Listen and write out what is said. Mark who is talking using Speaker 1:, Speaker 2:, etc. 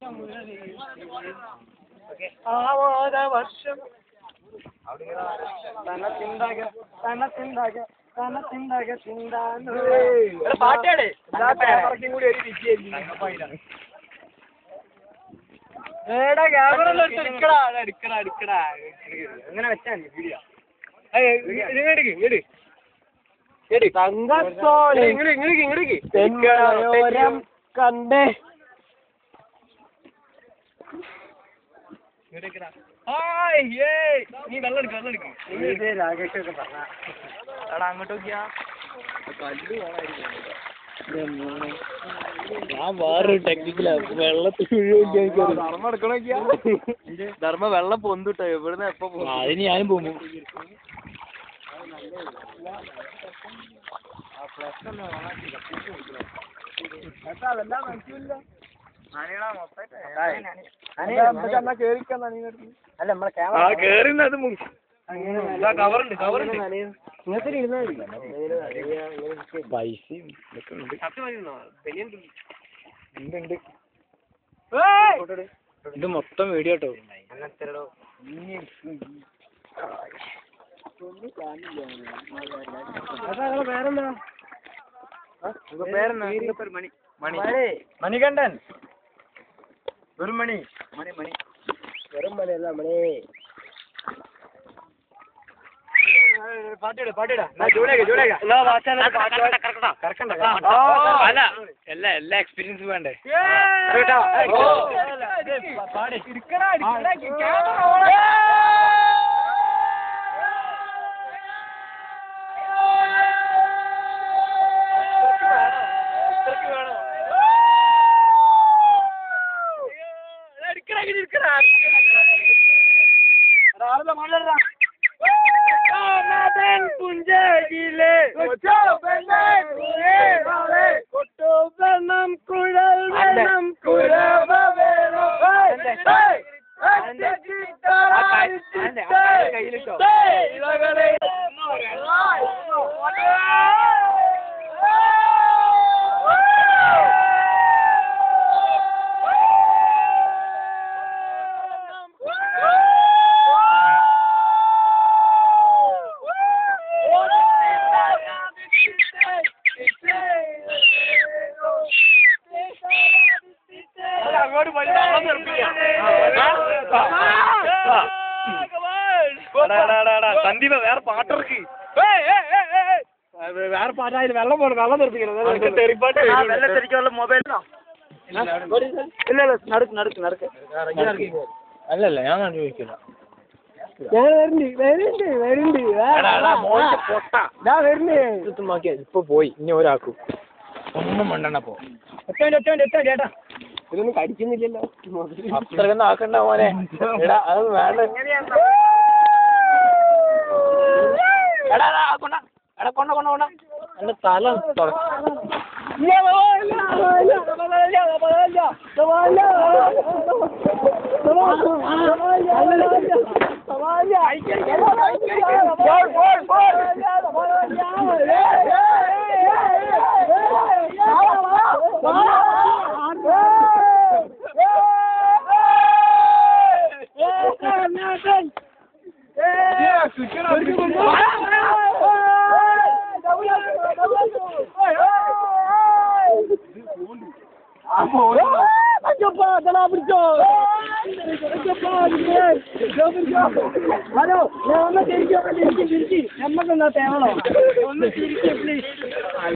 Speaker 1: ആവാത വർഷം തന ചിന്താക പാട്ടേടെ കൂടി ഒരു വിജയം അങ്ങനെ വെച്ചാ വീഡിയോ കണ്ടേ നീ വെള്ളം എടുക്ക് രാകേഷൊക്കെ പറഞ്ഞ അങ്ങോട്ട് നോക്കിയാ ഞാൻ വേറൊരു ടെക്നിക്കലാ വെള്ളത്തിൽ ധർമ്മ വെള്ളം പൊന്തിട്ടോ എവിടുന്ന് എപ്പോ അതിന് ഞാനും പോകുന്നു അതെല്ലാം മനസ്സിലില്ല അല്ല നമ്മളെ പൈസയും ഇത് മൊത്തം വീഡിയോ കേട്ടോ പേരെന്താ മണികണ്ഠൻ വെറും മണി വെറും മണിയല്ല മണി എല്ലാ എക്സ്പീരിയൻസ് വേണ്ടേ പുഞ്ചയിലെ കൊട്ടുവെണ്ണം കുഴൽ വേണം കുരവ വേണം കയ്യിലിട്ടോ സന്ദീപ വേറെ പാട്ടിറക്കി വേറെ പാട്ടായാലും വെള്ളം പോകണം വെള്ളം തെറിപ്പിക്കണം മൊബൈലിനോ ഇല്ല നടക്ക് അല്ലല്ല ഞാൻ ചോദിക്കില്ല ഇപ്പൊ പോയി ഇനി ഒരാൾക്കും ഒന്നും മണ്ടണപ്പോ ചേട്ടാ ഇതൊന്നും കടിക്കുന്നില്ലല്ലോ അത്രയൊന്നും ആക്കണ്ട മോനെ എടാ അത് വേണ്ട കൊണ്ട എന്റെ തല ഹലോ ഞാൻ ഒന്ന് തിരിച്ചു നമ്മക്കെന്താ തേവണോ ഒന്ന് തിരിച്ചു പ്ലീസ്